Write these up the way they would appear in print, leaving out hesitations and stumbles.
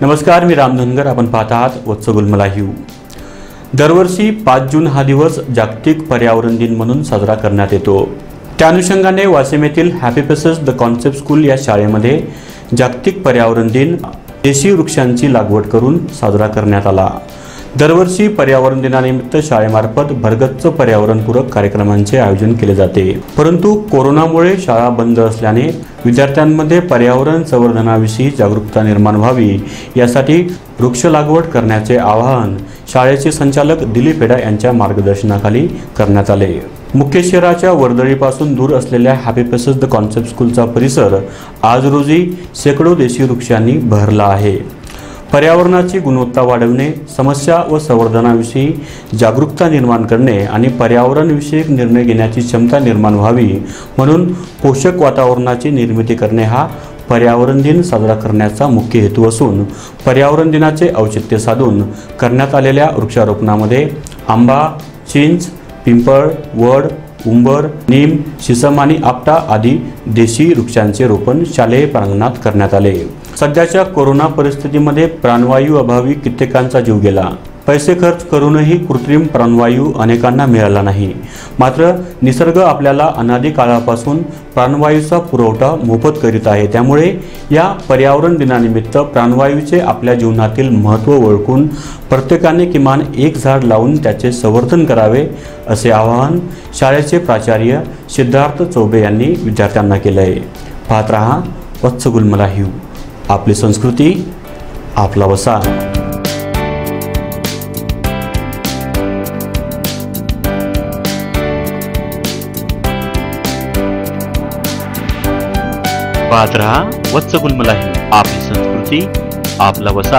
नमस्कार, मी राम धनगर. आपण पाहत आहात वत्सगुल्म लाईव्ह. दरवर्षी 5 जून हा दिवस जागतिक पर्यावरण दिन म्हणून साजरा करण्यात येतो. त्या अनुषंगाने वाशिम येथील happy places the concept school या शाळेमध्ये जागतिक पर्यावरण दिन देशी वृक्षांची लागवड करून साजरा करण्यात आला. दरवर्षी पर्यावरण दिनानिमित्त शाळेमार्फत भरगच्च पर्यावरणपूरक कार्यक्रमांचे आयोजन केले जाते. परंतु कोरोनामुळे शाळा बंद असल्याने विद्यार्थ्यांमध्ये पर्यावरण संवर्धनाविषयी जागरूकता निर्माण व्हावी यासाठी वृक्ष लागवड करण्याचे आवाहन शाळेचे संचालक दिलीप हेडा यांच्या मार्गदर्शनाखाली करण्यात आले. मुख्य शहराच्या वर्दळीपासून दूर असलेल्या हॅपी प्लेसेस द कॉन्सेप्ट स्कूलचा परिसर आज रोजी शेकडो देशी वृक्षांनी बहरला आहे. पर्यावरणाची गुणवत्ता वाढवणे, समस्या व संवर्धनाविषयी जागरूकता निर्माण करणे आणि पर्यावरणविषयक निर्णय घेण्याची क्षमता निर्माण व्हावी म्हणून पोषक वातावरणाची निर्मिती करणे हा पर्यावरण दिन साजरा करण्याचा मुख्य हेतू असून पर्यावरण दिनाचे औचित्य साधून करण्यात आलेल्या वृक्षारोपणामध्ये आंबा, चिंच, पिंपळ, वड, उंबर, नीम, शिसम आणि आपटा आदी देशी वृक्षांचे रोपण शालेय प्रांगणात करण्यात आले. सध्याच्या कोरोना परिस्थितीमध्ये प्राणवायू अभावी कित्येकांचा जीव गेला. पैसे खर्च करूनही कृत्रिम प्राणवायू अनेकांना मिळाला नाही. मात्र निसर्ग आपल्याला अनादी काळापासून प्राणवायूचा पुरवठा मोफत करीत आहे. त्यामुळे या पर्यावरण दिनानिमित्त प्राणवायूचे आपल्या जीवनातील महत्त्व ओळखून प्रत्येकाने किमान एक झाड लावून त्याचे संवर्धन करावे असे आवाहन शाळेचे प्राचार्य सिद्धार्थ चौबे यांनी विद्यार्थ्यांना केले आहे. पाहत रहा वत्सगुल्म लाईव्ह. आपली संस्कृती, आपला वसा. पाहत रहा वत्सगुल्म लाईव्ह. आपली संस्कृती, आपला वसा.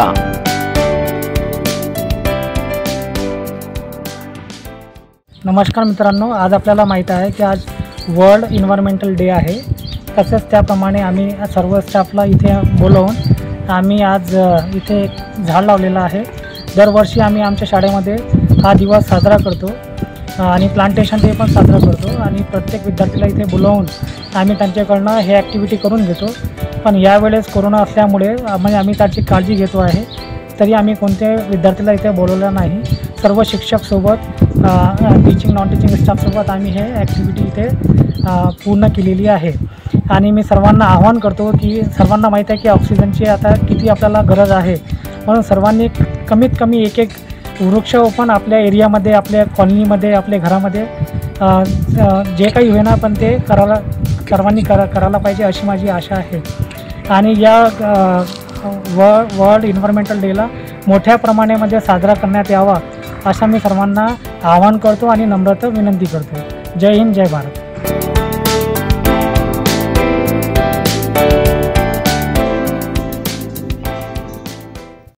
नमस्कार मित्रांनो, आज आपल्याला माहीत आहे की आज वर्ल्ड एन्व्हायरमेंटल डे आहे. तसेच त्याप्रमाणे आम्ही सर्व स्टाफला इथे बोलवून आम्ही आज इथे झाड लावलेलं आहे. दरवर्षी आम्ही आमच्या शाळेमध्ये हा दिवस साजरा करतो आणि प्लांटेशन डे पण साजरा करतो आणि प्रत्येक विद्यार्थीला इथे बोलवून आम्ही त्यांच्याकडनं हे ॲक्टिव्हिटी करून घेतो. पण यावेळेस कोरोना असल्यामुळे म्हणजे आम्ही त्याची काळजी घेतो आहे. तरी आम्ही कोणत्या विद्यार्थीला इथे बोलवलं नाही. सर्व शिक्षकसोबत टीचिंग नॉन टीचिंग स्टाफसोबत आम्ही हे ॲक्टिव्हिटी इथे पूर्ण केलेली आहे. आणि मी सर्वांना आवाहन करतो की सर्वांना माहीत आहे की ऑक्सिजनची आता किती आपल्याला गरज आहे. म्हणून सर्वांनी कमीत कमी एक वृक्षारोपण आपल्या एरियामध्ये, आपल्या कॉलनीमध्ये, आपल्या घरामध्ये जे काही होईना पण ते सर्वांनी करायला पाहिजे अशी माझी आशा आहे. आणि या वर्ल्ड एन्व्हायरमेंटल डेला मोठ्या प्रमाणामध्ये साजरा करण्यात यावा असा मी सर्वांना आवाहन करतो आणि नम्रता विनंती करतो. जय हिंद, जय भारत.